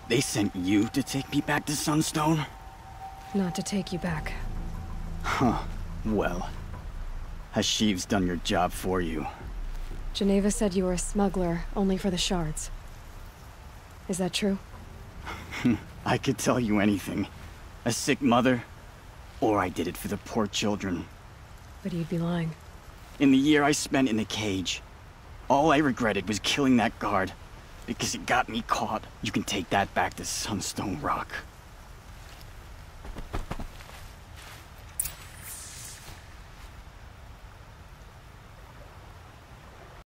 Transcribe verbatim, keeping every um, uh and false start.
They sent you to take me back to Sunstone? Not to take you back. Huh. Well, Hashiv's done your job for you. Geneva said you were a smuggler, only for the shards. Is that true? I could tell you anything. A sick mother, or I did it for the poor children. But you'd be lying. In the year I spent in the cage, all I regretted was killing that guard. Because it got me caught. You can take that back to Sunstone Rock.